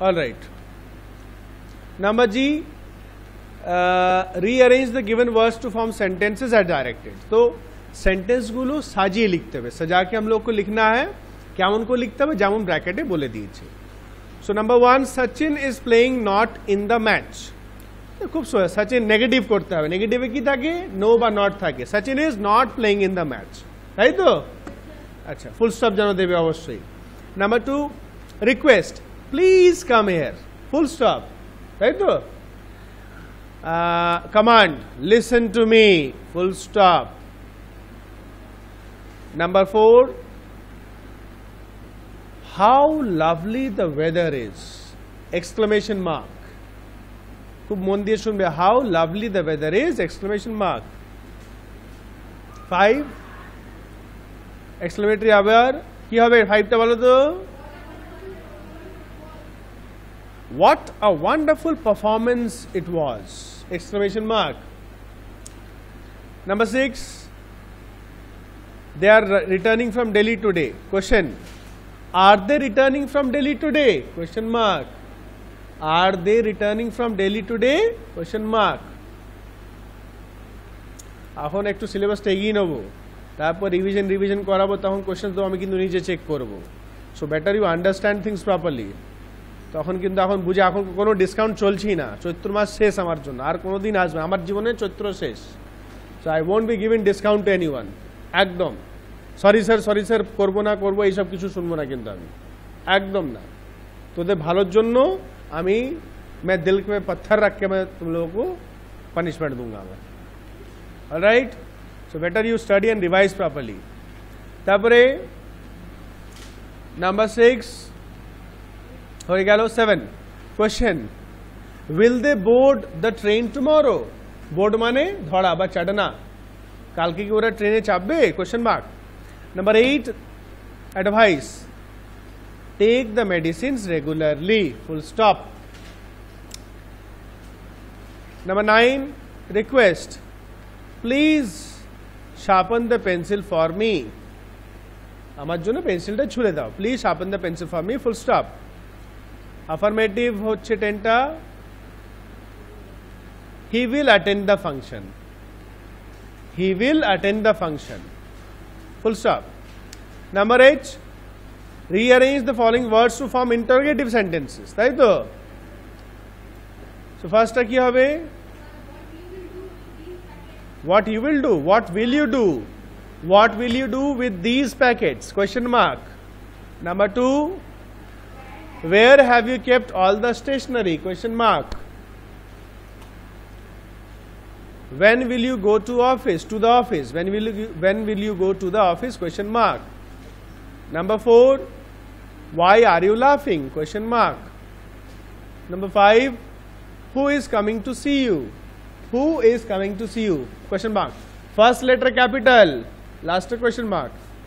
All right. Number G, rearrange the given words to form sentences as directed. तो sentence গুলো সাজিয়ে লিখতে হবে, सजा के हम लोग को लिखना है। কেমন করে লিখতে হবে যেমন ব্র্যাকেটে বলে দিয়েছি। So number 1, Sachin is playing not in the match. খুব সোজা, সচিন নেগেটিভ করতে হবে। নেগেটিভে কি থাকে? নো বা নট থাকে। Sachin is not playing in the match, তাই তো? আচ্ছা, ফুল স্টপ যেন দেবে অবশ্যই। Number 2, request please come here, full stop, তাই তো? Command listen to me, full stop. Number 4, how lovely the weather is, exclamation mark. খুব মন দিয়ে শুনবে, how lovely the weather is, exclamation mark. 5, exclamatory আবার কি হবে? 5টা বলো তো। What a wonderful performance it was, exclamation mark. Number 6, they are returning from Delhi today. Question, are they returning from Delhi today? Question mark. Are they returning from Delhi today? Question mark. এখন একটু সিলেবাসটা এগিয়ে নেবো, তারপর revision করাবো, তখন question তো আমি কিন্তু নিজে চেক করবো। So better you understand things properly. তখন কিন্তু এখন বুঝে, এখন কোনো ডিসকাউন্ট চলছেই না। চৈত্র মাস শেষ আমার জন্য, আর কোনো দিন আসবে আমার জীবনে চৈত্র শেষ। So I won't be giving discount to anyone. একদম সরি স্যার করবো না করবো এইসব কিছু শুনবো না কিন্তু আমি, একদম না। তোদের ভালোর জন্য আমি मैं दिल में पत्थर रख के मैं तुम लोगों को पनिशमेंट दूंगा मैं। Alright, so better you study and revise properly. তারপরে নাম্বার 6 হয়ে গেল। 7, question, will they board the train tomorrow? Board মানে ধরা বা চড়না, কালকে কি ওরা ট্রেনে চাপবে? Question mark. Number 8, advice, take the medicines regularly, full stop. Number 9, request, please sharpen the pencil for me. আমার জন্য পেন্সিলটা ছুঁড়ে দাও, please sharpen the pencil for me, full stop. Affirmative হচ্ছে 10টা, he will attend the function, he will attend the function, full stop. Number 8, rearrange the following words to form interrogative sentences, তাই তো? So first কি হবে? What you will do, what will you do, what will you do with these packets? Question mark. Number 2, where have you kept all the stationery? Question mark. When will you go to office, to the office? When will you go to the office? Question mark. Number 4, why are you laughing? Question mark. Number 5, who is coming to see you? Who is coming to see you? Question mark. First letter capital, last question mark.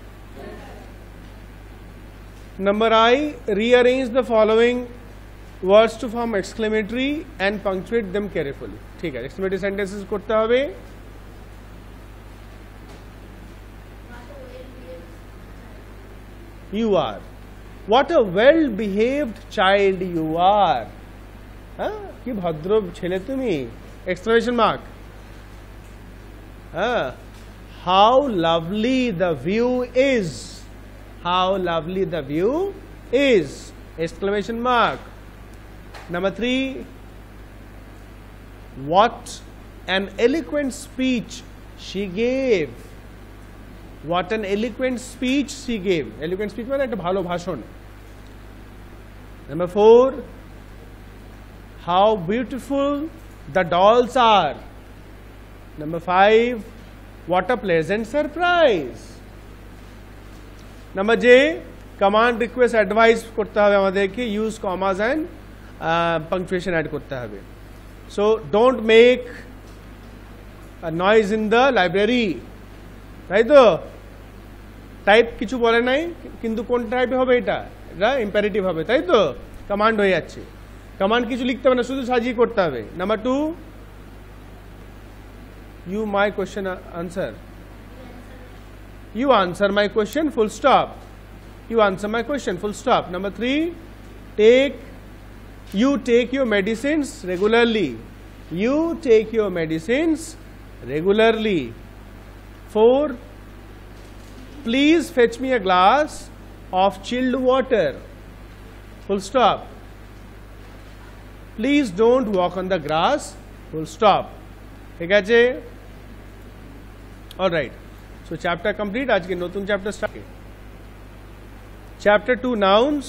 Number I, rearrange the following words to form exclamatory and punctuate them carefully. ठीक है, exclamatory sentences करते हुए you are, what a well behaved child you are. हाँ, कि भद्र छेले तुम्ही, exclamation mark. How lovely the view is, how lovely the view is, exclamation mark. Number 3, what an eloquent speech she gave, what an eloquent speech she gave, eloquent speech মানে একটা ভালো ভাষণ। Number 4, how beautiful the dolls are. Number 5, what a pleasant surprise. Number J, command, request, advice করতে হবে আমাদেরকে, use commas and punctuation add করতে হবে। So don't make a noise in the library, তাই তো? টাইপ কিছু বলে নাই, কিন্তু কোন টাইপে হবে এটা? এটা ইম্পারেটিভ হবে, তাই তো? কমান্ড হয়ে যাচ্ছে। কমান্ড কিছু লিখতে হবে না, শুধু সাজিয়ে করতে হবে। Number 2, you my question answer, you answer my question, full stop, you answer my question, full stop. Number 3, take You take your medicines regularly. You take your medicines regularly. 4. Please fetch me a glass of chilled water. Full stop. Please don't walk on the grass. Full stop. ঠিক আছে? All right. So chapter complete. আজকে নতুন chapter start. Chapter 2 nouns.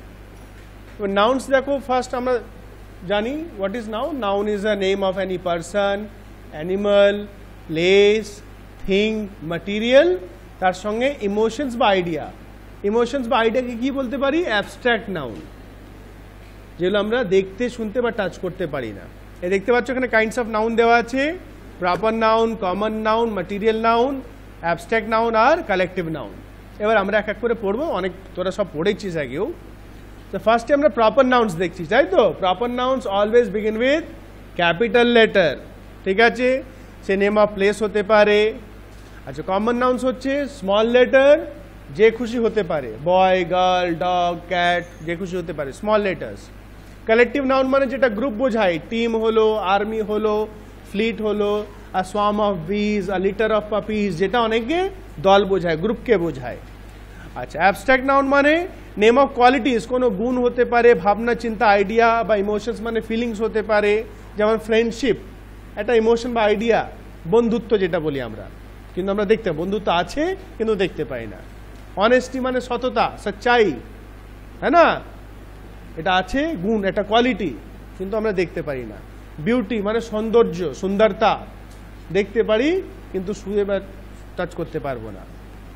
Nouns দেখো first আমরা জানি what is noun. Noun is a name of any person, animal, place, thing, material. তার সঙ্গে emotions বা আইডিয়া। ইমোশনস বা আইডিয়াকে কি বলতে পারি? অ্যাবস্ট্রাক্ট নাউন, যেগুলো আমরা দেখতে, শুনতে বা টাচ করতে পারি না। এই দেখতে পাচ্ছ এখানে কাইন্ডস অফ নাউন দেওয়া আছে, proper noun, common noun, material noun, abstract noun আর কালেকটিভ নাউন। এবার আমরা এক এক করে পড়বো, অনেক তোরা সব পড়েছিস আগেও। তো ফার্স্টে আমরা প্রপার নাউন্স দেখছি, তাই তো? Proper nouns always begin with capital letter, ঠিক আছে? সে নেম অফ প্লেস হতে পারে। আচ্ছা, কমন নাউন্স হচ্ছে স্মল লেটার, যে খুশি হতে পারে, বয়, গার্ল, ডগ, ক্যাট, যে খুশি হতে পারে, স্মল লেটার্স। কালেকটিভ নাউন মানে যেটা গ্রুপ বোঝায়, টিম হলো, আর্মি হলো, ফ্লিট হলো, আ সোয়ার্ম অফ বিজ, আ লিটার অফ পাপিজ, যেটা অনেকে দল বোঝায়, গ্রুপকে বোঝায়। আচ্ছা, অ্যাবস্ট্রাক্ট নাউন মানে নেম অফ কোয়ালিটিস, কোনো গুণ হতে পারে, ভাবনা, চিন্তা, আইডিয়া বা ইমোশনস মানে ফিলিংস হতে পারে। যেমন ফ্রেন্ডশিপ একটা ইমোশন বা আইডিয়া, বন্ধুত্ব যেটা বলি আমরা, কিন্তু আমরা দেখতে, বন্ধুত্ব আছে কিন্তু দেখতে পাই না। অনেস্টি মানে সততা, সচ্চাই, হ্যাঁ না? এটা আছে, গুণ, একটা কোয়ালিটি, কিন্তু আমরা দেখতে পারি না। বিউটি মানে সৌন্দর্য, সুন্দরতা, দেখতে পারি কিন্তু শুয়ে বা টাচ করতে পারবো না।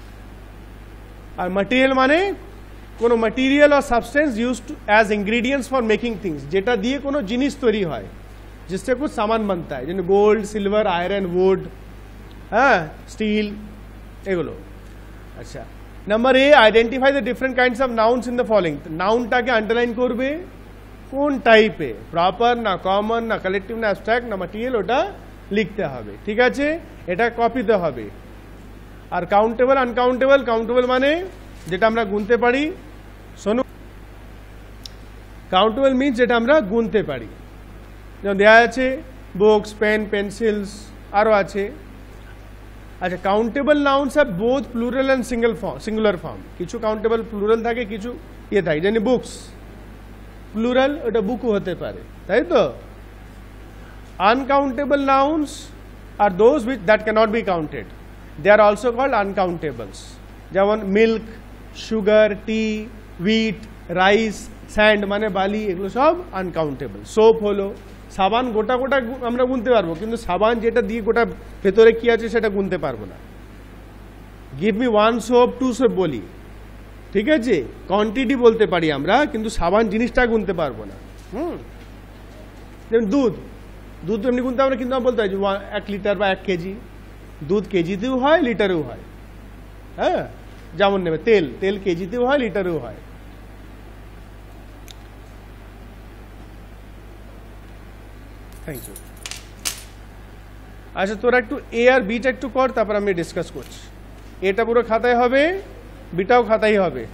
আর ম্যাটেরিয়াল মানে কোনো ম্যাটেরিয়াল আর substance used as ingredients for making things, যেটা দিয়ে কোনো জিনিস তৈরি হয়, जिससे कुछ सामान बनता है, जैसे गोल्ड, सिल्वर, आयरन, वुड, হ্যাঁ, স্টিল, এগুলো। আচ্ছা, number A, identify the different kinds of nouns in the following. নাউনটাকে আন্ডারলাইন করবে, কোন টাইপে, প্রপার না কমন না কালেকটিভ না অ্যাবস্ট্রাক্ট না ম্যাটেরিয়াল, ওটা লিখতে হবে, ঠিক আছে? এটা কপিতে হবে। আর কাউন্টেবল, আনকাউন্টেবল। কাউন্টেবল মানে যেটা আমরা গুনতে পারি, শোনো, কাউন্টেবল মিনস যেটা আমরা গুনতে পারি। যেমন দেওয়া আছে বুকস, পেন, পেন্সিলস, আরও আছে। আচ্ছা, কাউন্টেবল নাউন্স আর both plural and singular form. কিছু কাউন্টেবল প্লুরাল থাকে, কিছু ইয়ে থাকে, যেমন বুকস প্লুরাল, ওটা বুকও হতে পারে, তাই তো? আনকাউন্টেবল নাউন্স আর those which that cannot be counted, they are also called uncountables. যেমন milk, sugar, tea, wheat, rice, sand মানে বালি, এগুলো সব আনকাউন্টেবল। সোপ হলো, সাবান গোটা গোটা আমরা গুনতে পারবো, কিন্তু সাবান যেটা দিয়ে গোটা ভেতরে কি আছে সেটা গুনতে পারবো না। গিভ মি 1 সোপ, 2 সোপ বলি, ঠিক আছে? কোয়ান্টিটি বলতে পারি আমরা, কিন্তু সাবান জিনিসটা গুনতে পারবো না। যেমন দুধ, দুধ এমনি গুনতে আমরা, কিন্তু বলতে হয় 1 লিটার বা 1 কেজি। দুধ কেজিতেও হয়, লিটারেও হয়, হ্যাঁ? যেমন নেবে তেল, তেল কেজিতেও হয়, লিটারেও হয়। Thank you. আচ্ছা, তোরা একটু এ আর বিটা একটু কর, তারপর আমি ডিসকাস করছি। এটা পুরো খাতায় হবে, বিটাও খাতাই হবে।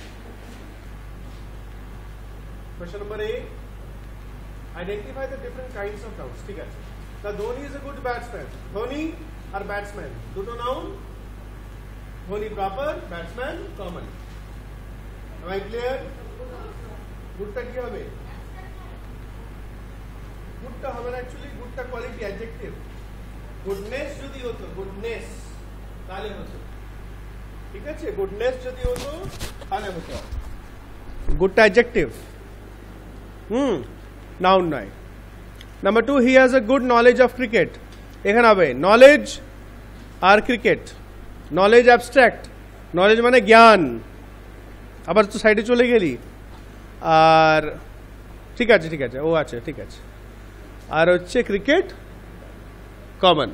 Question number A, identify the different kinds of nouns. ঠিক আছে, the Dhoni is a good batsman. Dhoni আর ব্যাটসম্যান দুটো noun. Dhoni proper, batsman common. Am I clear? গুডটা কি হবে? গুডটা হবে না, অ্যাকচুয়ালি গুডটা কোয়ালিটি, অ্যাডজেক্টিভ। গুডনেস যদি হতো, গুডনেস তাহলে হতো, ঠিক আছে? গুডনেস যদি হতো তাহলে হতো। গুডটা অ্যাডজেক্টিভ, নাউন নয়। Number 2, he has a good knowledge of cricket. এখানে হবে নলেজ আর ক্রিকেট। নলেজ অ্যাবস্ট্রাক্ট, নলেজ মানে জ্ঞান, আবার তো সাইডে চলে গেলি। আর ঠিক আছে, ঠিক আছে, ও আছে, ঠিক আছে। আর হচ্ছে ক্রিকেট কমন।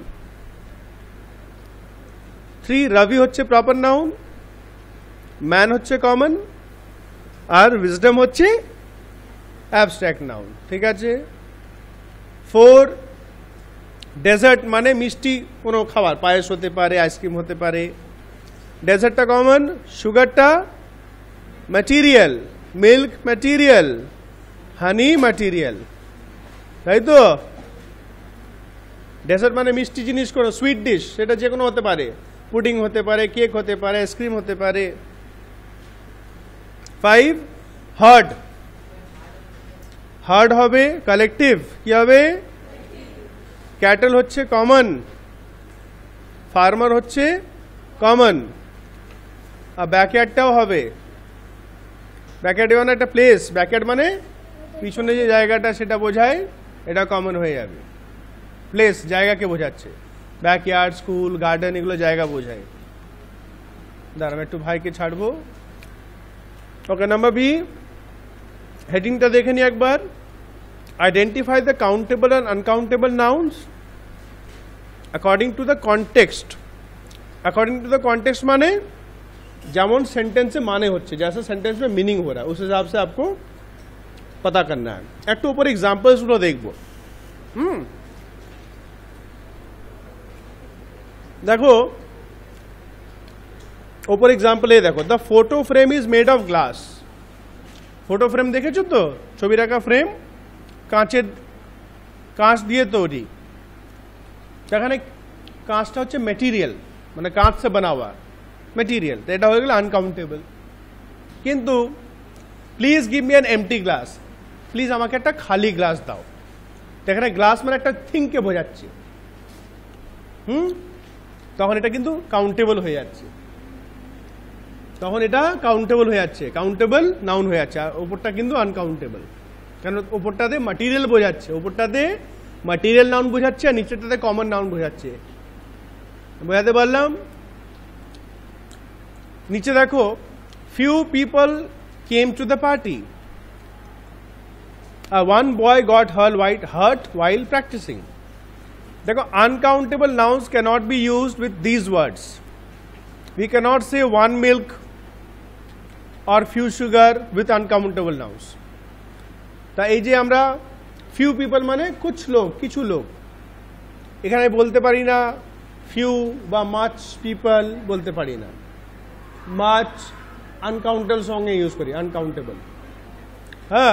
3, রবি হচ্ছে প্রপার নাউন, ম্যান হচ্ছে কমন, আর উইজডম হচ্ছে অ্যাবস্ট্রাক্ট নাউন, ঠিক আছে? 4, ডেজার্ট মানে মিষ্টি কোনো খাবার, পায়েস হতে পারে, আইসক্রিম হতে পারে। ডেজার্টটা কমন, সুগারটা material, milk material, honey material, তাই তো। ডেজার্ট মানে মিষ্টি জিনিস, কোনো সুইট ডিশ, সেটা যে কোনো হতে পারে, পুডিং হতে পারে, কেক হতে পারে, আইসক্রিম হতে পারে। 5 হার্ড, হার্ড হবে কালেকটিভ, কি হবে? ক্যাটল হচ্ছে কমন, ফার্মার হচ্ছে কমন। আর ব্যাকয়ার্ডটাও হবে, ব্যাকয়ার্ড মানে একটা প্লেস, ব্যাকয়ার্ড মানে পিছনে যে জায়গাটা সেটা বোঝায়, এটা কমন হয়ে যাবে। প্লেস জায়গাকে বোঝাচ্ছে, ব্যাকয়ার্ড, স্কুল, গার্ডেন এগুলো জায়গা বোঝায়। দাঁড়ান একটু ভাইকে ছাড়বো। ওকে, নাম্বার বি, হেডিংটা দেখে নি একবার। Identify the countable and uncountable nouns according to the context. According to the context माने যেমন সেন্টেন্সে মানে হচ্ছে, जैसा सेंटेंस में मीनिंग हो रहा है उस हिसाब से आपको पता करना है। একটু উপর एग्जांपल्स গুলো দেখব। देखो ऊपर एग्जाम्पल ये देखो, the photo frame is made of glass. Photo frame देखेছো তো? ছবি রাখা ফ্রেম কাঁচের, কাঁচ দিয়ে তৈরি। সেখানে কাঁচটা হচ্ছে মেটেরিয়াল, মানে কাঁচ से बना हुआ মেটেরিয়াল, তো এটা হয়ে গেল আনকাউন্টেবল। কিন্তু please give me an empty glass, please আমাকে একটা খালি গ্লাস দাও, এখানে গ্লাস মানে একটা থিংকে বোঝাচ্ছে। তখন এটা কিন্তু কাউন্টেবল হয়ে যাচ্ছে, তখন এটা কাউন্টেবল হয়ে যাচ্ছে, কাউন্টেবল নাউন হয়ে যাচ্ছে। আর ওপরটা কিন্তু আনকাউন্টেবল, কারণ ওপরটাতে ম্যাটেরিয়াল বোঝাচ্ছে, ওপরটাতে ম্যাটেরিয়াল নাউন বোঝাচ্ছে, আর নিচেরটাতে কমন নাউন বোঝাচ্ছে। বোঝাতে পারলাম? নিচে দেখো, few people came to the party, one boy got hurt while practicing। देखो uncountable nouns cannot be used with these words। We cannot say one milk or few sugar with uncountable nouns। তা এই যে আমরা few people মানে कुछ लोग, কিছু লোক, এখানে বলতে পারি না few বা much people বলতে পারি না, much uncountable সঙ্গে ইউজ করি, uncountable। হ্যাঁ,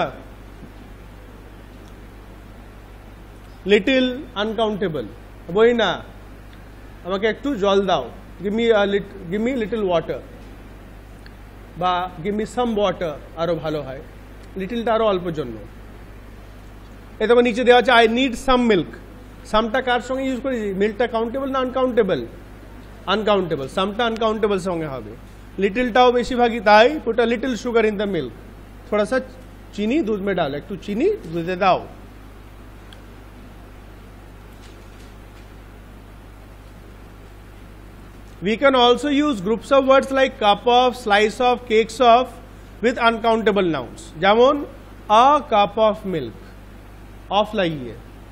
লিটিল আনকাউন্টেবল, বলি না আমাকে একটু জল দাও, গিভ মি লিটল ওয়াটার, বা গিভ মি সাম ওয়াটার আরো ভালো হয়, লিটিলটা আরো অল্পের জন্য। এ তবে নিচে দেওয়া আছে আই নিড সাম মিল্ক, সামটা কার সঙ্গে ইউজ করেছি? মিল্কটা কাউন্টেবল না আনকাউন্টেবল? আনকাউন্টেবল, সামটা আনকাউন্টেবল সঙ্গে হবে। লিটিলটাও বেশিরভাগই তাই, put a little sugar in the milk, थोड़ा सा चीनी दूध में डालो, একটু চিনি দুধে দাও। We can also use groups of words like cup of, slice of, cakes of with uncountable nouns। যেমন a cup of milk, অফ লাগিয়ে,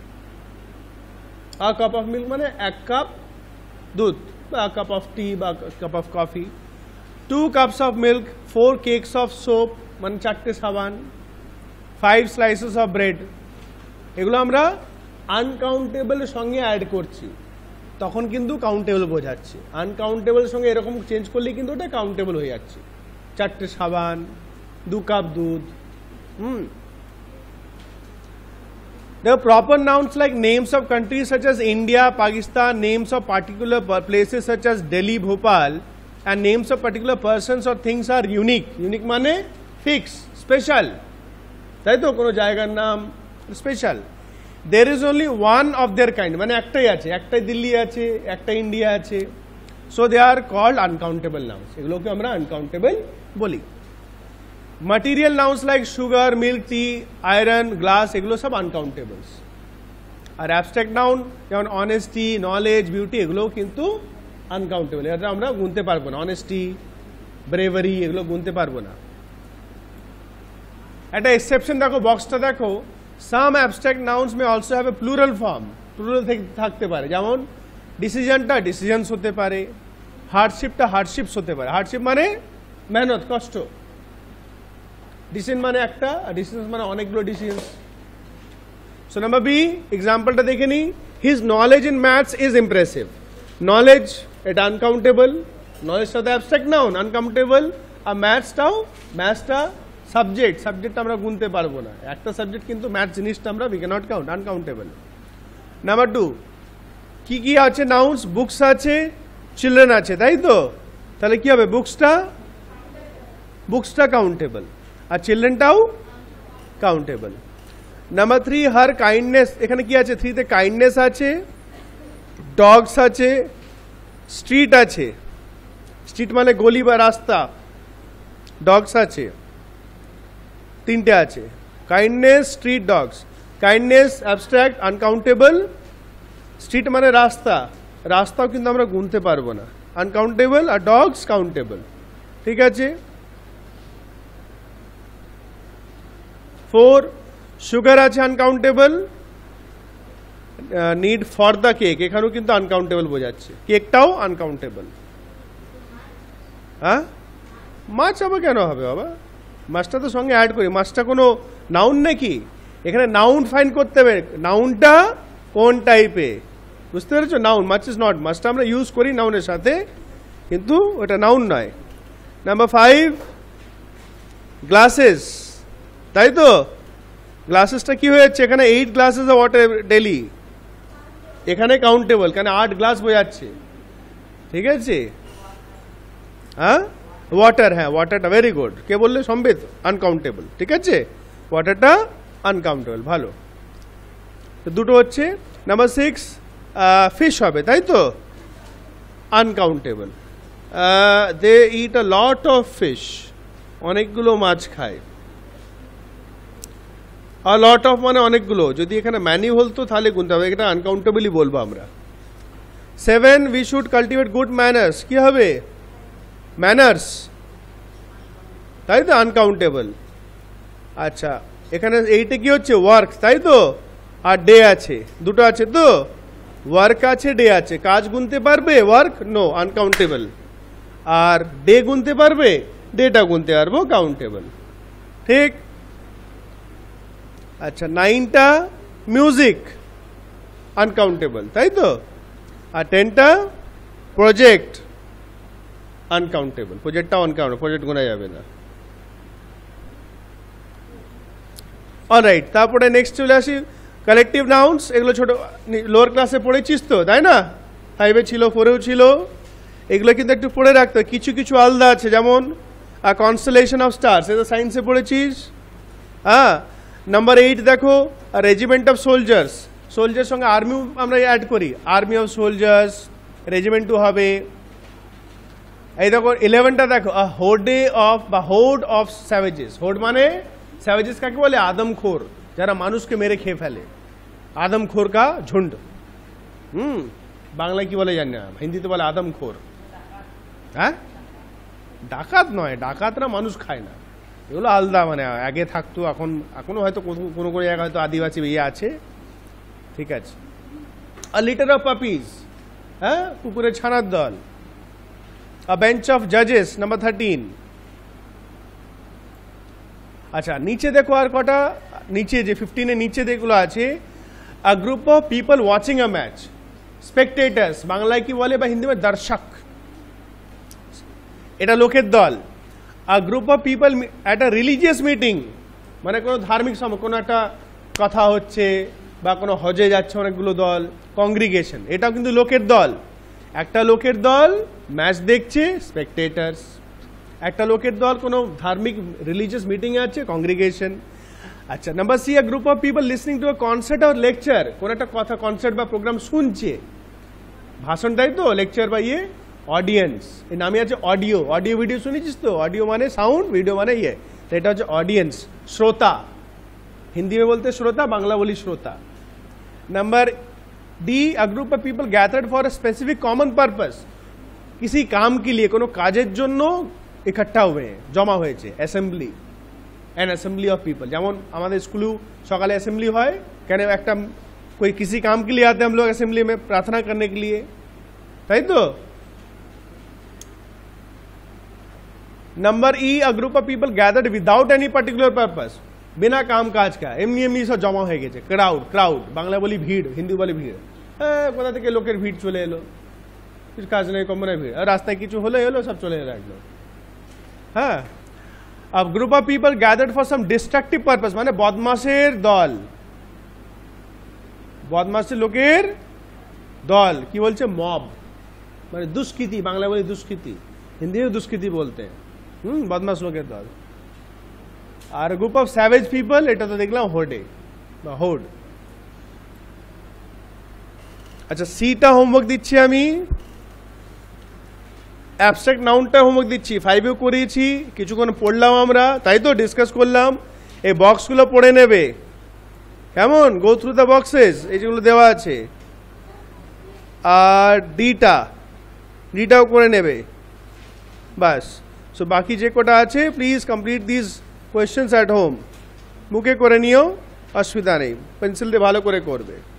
a cup of milk মানে এক কাপ দুধ, বা a cup of tea বা cup of coffee। 2 cups of milk, 4 cakes of soap মানে 4টে সাবান, 5 slices of bread। এগুলো আমরা আনকাউন্টেবল সঙ্গে অ্যাড করছি, তখন কিন্তু কাউন্টেবল বোঝাচ্ছে। আনকাউন্টেবল সঙ্গে এরকম চেঞ্জ করলে কিন্তু ওটা কাউন্টেবল হয়ে যাচ্ছে। 4টে সাবান, 2 কাপ দুধ। The proper nouns like names of countries such as India, Pakistan, names of particular places such as Delhi, Bhopal, and names of particular persons or things are unique। Unique মানে fix, special, তাই তো? কোনো জায়গার নাম special. There is only one of their kind, মানে একটাই আছে, একটাই দিল্লি আছে, একটা ইন্ডিয়া আছে, so they are called uncountable nouns। এগুলোকে আমরা uncountable বলি। Material nouns like sugar, milk, tea, iron, glass এগুলো সব uncountables। আর abstract noun যেমন honesty, knowledge, beauty এগুলোও কিন্তু uncountable, এটা আমরা গুনতে পারবো না। honesty, bravery এগুলো গুনতে পারবো না। একটা এক্সেপশন দেখো, বক্সটা দেখো, some abstract nouns may also have a plural form, plural থাকতে পারে, যেমন ডিসিশনটা ডিসিশনস হতে পারে, হার্ডশিপটা হার্ডশিপস হতে পারে। হার্ডশিপ মানে মেহনত, কষ্ট, ডিসিশন মানে একটা, আর ডিসিশনস মানে অনেকগুলো ডিসিশনস। সো নাম্বার বি, এক্সাম্পলটা দেখে নি, his knowledge in maths is impressive. Knowledge এটা আনকাউন্টেবল, নলেজটা তো অ্যাবস্ট্রাক্ট নাউন, আনকাউন্টেবল। আর ম্যাথসটা সাবজেক্ট সাবজেক্ট আমরা গুনতে পারবো না, একটা সাবজেক্ট কিন্তু ম্যাথ জিনিসটা আমরা we can not count, uncountable. Number 2 কি কি আছে নাউন্স, বুকস আছে, চিলড্রেন আছে, তাই তো? তাহলে কি হবে, বুকসটা কাউন্টেবল আর চিলড্রেনটাও কাউন্টেবল। নাম্বার 3 হার কাইন্ডনেস, এখানে কি আছে 3 তে কাইন্ডনেস আছে, ডগস আছে, স্ট্রিট আছে, স্ট্রিট মানে গলি বা রাস্তা, ডগস আছে, তিনটে আছে, kindness, street, dogs. Kindness abstract, uncountable, street মানে রাস্তা, রাস্তাও কিন্তু আমরা গুনতে পারবো না, আনকাউন্টেবল, আর ডগস কাউন্টেবল, ঠিক আছে। 4 সুগার আছে uncountable, need for the cake, এখানেও কিন্তু আনকাউন্টেবল বোঝাচ্ছে, কেকটাও আনকাউন্টেবল। হ্যাঁ, মাছ আবার কেন হবে বাবা, মাছটা তো সঙ্গে অ্যাড করি, মাছটা কোনো নাউন নাকি? এখানে নাউন ফাইন করতে হবে, নাউনটা কোন টাইপে, বুঝতে পেরেছো? নাউন, মাছ ইজ নট, মাছটা আমরা ইউজ করি নাউনের সাথে, কিন্তু ওটা নাউন নয়। নাম্বার 5 গ্লাসেস, তাই তো? গ্লাসেসটা কি হয়েছে, এখানে 8 গ্লাসেস অফ ওয়াটার ডেলি, এখানে কাউন্টেবল, কারণ 8 গ্লাস বোঝাচ্ছে, ঠিক আছে? হ্যাঁ, ওয়াটার, হ্যাঁ ওয়াটারটা ভেরি গুড, কে বললে? সম্বিত, আনকাউন্টেবল, ঠিক আছে, ওয়াটারটা আনকাউন্টেবল, ভালো। দুটো হচ্ছে। নাম্বার 6 ফিশ হবে, তাই তো? Uncountable, they eat a lot of fish, অনেকগুলো মাছ খায়, আর লট অফ মানে অনেকগুলো, যদি এখানে ম্যানি বলতো তাহলে গুনতে হবে, এটা আনকাউন্টেবলই বলবো আমরা। 7 we should cultivate good manners, কি হবে? ম্যানার্স, তাই তো, আনকাউন্টেবল। আচ্ছা, এখানে 8 কি হচ্ছে? ওয়ার্ক, তাই তো? আর ডে আছে, দুটো আছে তো, ওয়ার্ক আছে, ডে আছে, কাজ গুনতে পারবে? Work no, uncountable. আর ডে গুনতে পারবে? ডেটা গুনতে পারবো, কাউন্টেবল, ঠিক। আচ্ছা, 9টা মিউজিক, আনকাউন্টেবল, তাই তো? আর 10টা প্রজেক্ট, আনকাউন্টেবল, প্রজেক্টটা আনকাউন্টেবল, প্রজেক্ট গোনা যাবে না। অলরাইট, তারপরে নেক্সট চলে আসি কালেকটিভ নাউন্স, এগুলো ছোট লোয়ার ক্লাসে পড়েছিস তো, তাই না? 5-এ ছিল, 4-এও ছিল, এগুলো কিন্তু একটু পড়ে রাখতে হয়, কিছু কিছু আলাদা আছে, যেমন কনস্টেলেশন অফ স্টার্স, এটা সায়েন্সে পড়েছিস। হ্যাঁ, নাম্বার 8 দেখো, রেজিমেন্ট অফ সোলজার্স, সোলজার সঙ্গে আর্মিও আমরা অ্যাড করি, আর্মি অফ সোলজার্স, রেজিমেন্টও হবে। এই দেখো 11টা দেখো, হোডে অফ বা হোড অফ স্যাভেজেস, হোড মানে স্যাভেজেস কাকে বলে? আদমখোর, যারা মানুষকে মেরে খেয়ে ফেলে, আদমখোর কা ঝুন্ড। বাংলায় কি বলে জানি না, হিন্দিতে বলে আদমখোর। হ্যাঁ, ডাকাত নয়, ডাকাতরা মানুষ খায় না, এগুলো আলাদা, মানে আগে থাকতো, এখনো হয়তো কোনো কোনো জায়গায় হয়তো আদিবাসী ইয়ে আছে, ঠিক আছে। আর লিটার অফ পাপিজ, হ্যাঁ, কুকুরের ছানার দল। আ বেঞ্চ অফ জাজেস, নাম্বার 13। আচ্ছা, নিচে দেখো আর কটা, নিচে যে 15-এর নিচে যেগুলো আছে, a group of people watching a match, spectators, বাংলায় কি বলে বা হিন্দি में দর্শক, এটা লোকের দল। A group of people at a religious meeting, মানে কোনো ধার্মিক সময় কোনো একটা কথা হচ্ছে বা কোনো হজে যাচ্ছে অনেকগুলো দল, কংগ্রিগেশন, এটাও কিন্তু লোকের দল। একটা লোকের দল ম্যাচ দেখছে, স্পেকটেটার্স। একটা লোকের দল কোনো ধার্মিক রিলিজিয়াস মিটিংয়ে আছে, কংগ্রিগেশন। আচ্ছা, number C, a group of people listening to a concert or lecture, কোনো একটা কথা, কনসার্ট বা প্রোগ্রাম শুনছে, ভাষণ, তাই তো? লেকচার বা ইয়ে, অডিয়েন্স, এই নামে আছে অডিও, অডিও ভিডিও শুনেছিস তো? অডিও মানে সাউন্ড, ভিডিও মানে ইয়ে, তো এটা হচ্ছে অডিয়েন্স, শ্রোতা, হিন্দি में बोलते श्रोता, बांग्ला बोली श्रोता। Number D, a group of people gathered for a specific common purpose, किसी काम के लिए কোনো কাজের জন্য ইকट्ठा हुए, জমা হয়েছে, assembly, an assembly of people. যেমন আমাদের স্কুলেও সকালে অ্যাসেম্বলি হয়, কেন? একটা कोई किसी काम के लिए आते हैं हम लोग असेंबली में, प्रार्थना करने के लिए, তাই তো? नंबर ई, a group of people gathered without any particular purpose, बिना काम काज का, এমনি এমনি সব জমা হয়ে গেছে, ক্রাউড, ক্রাউড, বাংলা বলি ভিড়, হিন্দি বলি ভিড়, কোথা থেকে লোকের ভিড় চলে এলো, কিছু কাজ নেই, কমনে ভিড়, আর রাস্তায় কিছু হলে এলো, সব চলে এলো একদম। হ্যাঁ, A group of people gathered for some destructive purpose, মানে বদমাশের দল, বদমাশের লোকের দল, কি বলছে মব, মানে দুষ্কৃতি, বাংলা বলি দুষ্কৃতি, হিন্দিও দুষ্কৃতি বলতে, বদমাশ লোকের দল। আর গ্রুপ অফ স্যাভেজ পিপল, এটা তো দেখলাম হোডে বা হোড। আচ্ছা সিটা হোমওয়ার্ক দিচ্ছি আমি, অ্যাবস্ট্রাক্ট নাউনটা হোমওয়ার্ক দিচ্ছি, 5এও করিয়েছি, কিছুক্ষণ পড়লাম আমরা, তাই তো ডিসকাস করলাম। এই বক্সগুলো পড়ে নেবে, কেমন, গো থ্রু দ্য বক্সেস, এই যেগুলো দেওয়া আছে। আর ডিটাও করে নেবে, বাস। সো বাকি যে কটা আছে please complete this questions at home, মুখে করে নিও, অসুবিধা নেই, পেন্সিল দিয়ে ভালো করে করবে।